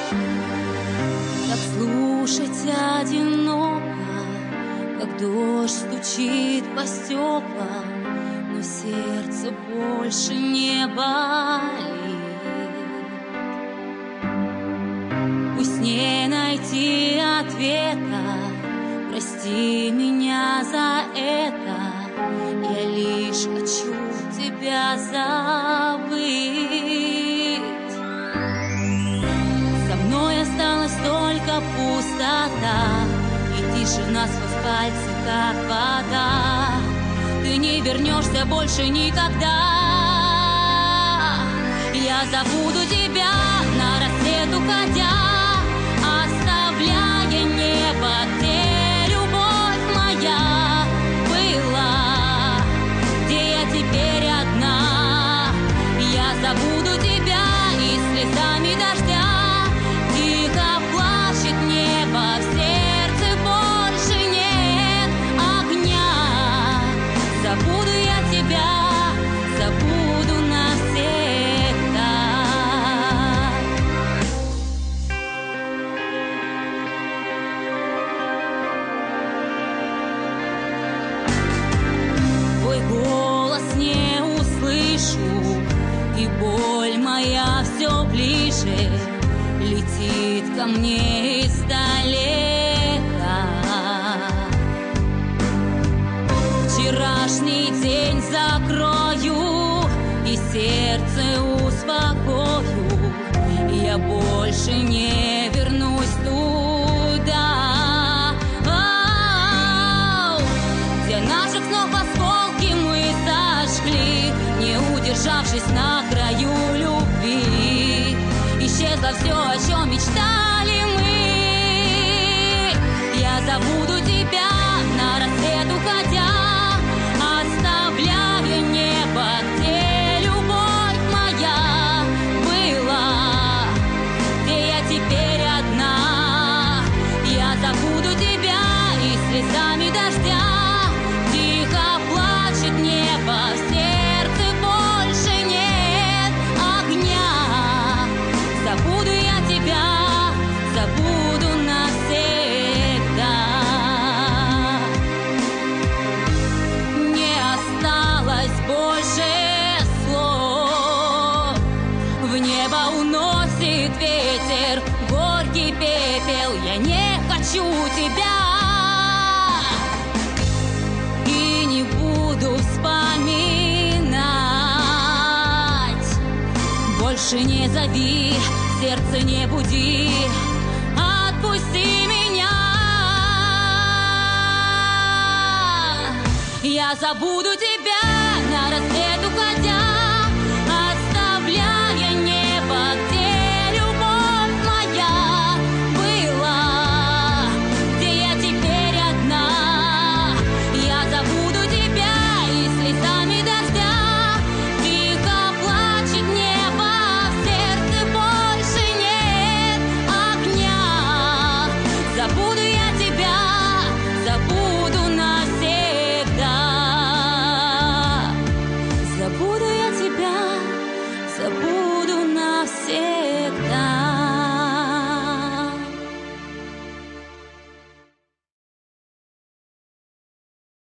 Как слушать одиноко, как дождь стучит по стеклам, но сердце больше не болит. Пусть не найти ответа, прости меня за это, я лишь хочу тебя забыть. Со мной осталась только пустота, и тишина сквозь пальцы, как вода. Ты не вернешься больше никогда. Я забуду тебя на рассвет уходя, оставляя небо, где любовь моя была, где я теперь одна. Я забуду тебя и слезами дождя тихо плачет небо, в сердце больше нет огня. Забуду я тебя, забуду навсегда. Твой голос не услышу, и боль моя все ближе летит ко мне издалека. Вчерашний день закрою и сердце успокою, я больше не вернусь туда, где наших снов осколки мы сожгли, не удержавшись на краю любви. Исчезло все, о чем мечтали мы. Я забуду тебя на рассвет уходя, оставляя небо, где любовь моя была, где я теперь одна. Я забуду тебя и слезами дождя тихо плачет небо, в сердце больше нет огня. Забуду я тебя, забуду навсегда. Не осталось больше слов, в небо уносит ветер горький пепел. Я не хочу тебя и не буду вспоминать. Больше не зови, сердце не буди, отпусти меня. Я забуду тебя на рассвет